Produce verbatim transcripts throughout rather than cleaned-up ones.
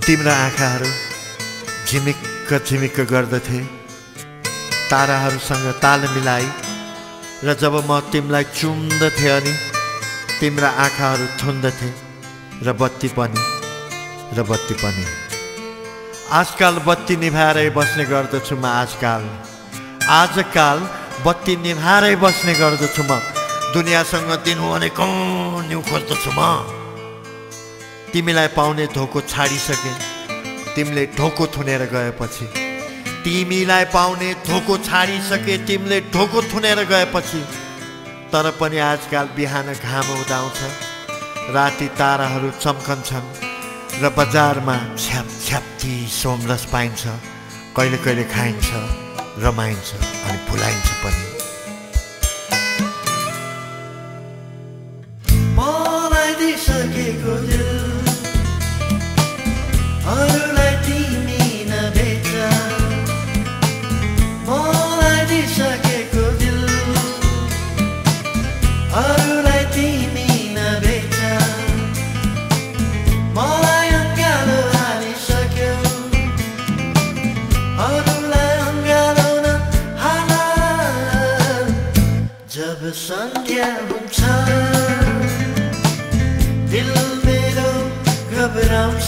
तिम्रा आँखाहरू झिमिक्क झिमिक्क गर्दथे ताराहरूसँग ताल मिलाई र जब म तिमीलाई चुम्दथे अनि तिम्रा आँखाहरू थुन्दथे र बत्ती पनि र बत्ती पनि आजकाल बत्ती निभाएरै बस्ने गर्दछु म आजकाल आजकाल बत्ती निभाएरै बस्ने गर्दछु म दुनियाँसँग दिनु अनेकौं न्यु खोज्दछु म तिमीलाई पाउने धोको छाडिसके तिमीले ढोको थुनेर गएपछि तिमीलाई पाउने धोको छाडिसके तिमीले ढोको थुनेर गएपछि तर पनि आजकाल बिहान घाम उदाउँछ राति ताराहरू चम्कन्छन् र बजारमा छ्याप छ्याप्ती सोमरस पाइन्छ कहिले कहिले खाइन्छ रमाइन्छ अनि भुलाइन्छ पनि मलाई दिइसकेको दिल अरूलाई तिमी नबेच मलाई दिइसकेको दिल अरूलाई तिमी नबेच मलाई अङ्गालो हालिसक्यौ अरूलाई अङ्गालो नहाल जब सन्ध्या हुन्छ दिल मेरो घबराउँछ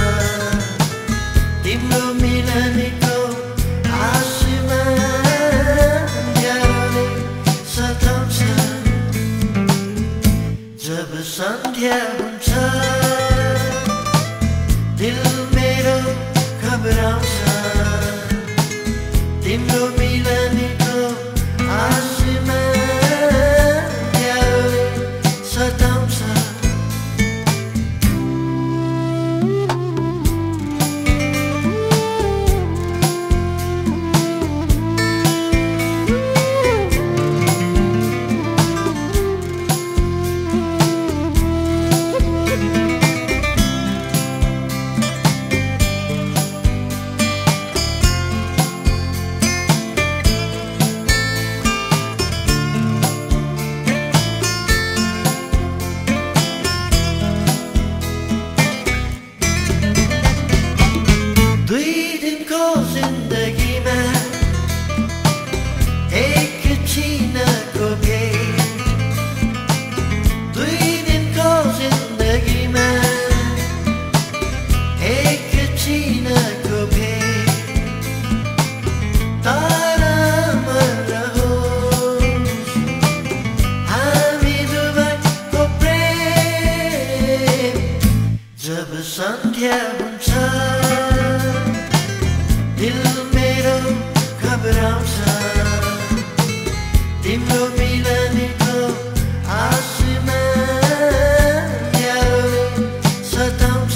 तिम्रो मिलनको आशमा ज्यारोले सताउँछ जब सन्ध्या हुन्छ दिल मेरो घबराउँछ तिम्रो मिलनको आशमा ज्यारोले सताउँछ दुई दिनको जिन्दगीमा एकछिनको भेट दुई दिनको जिन्दगीमा एकछिनको भेट तर अमर रहोस् हामी दुवैको प्रेम जब सन्ध्या हुन्छ दिल मेरो घबराउँछ तिम्रो मिलनको आशमा ज्यारोले सताउँछ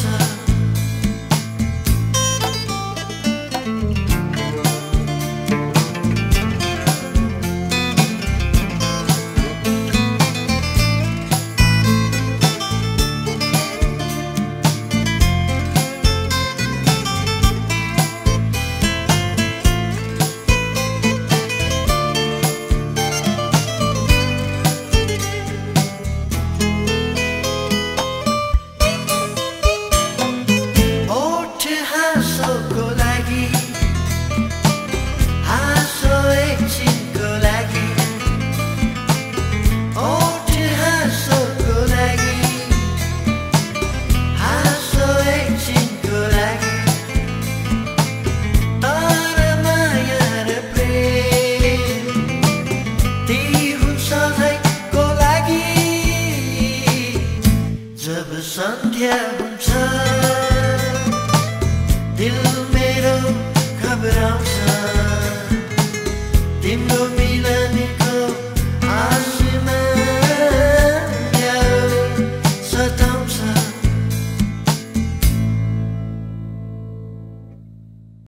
जब सन्ध्या हुन्छ दिल मेरो घबराउँछ तिम्रो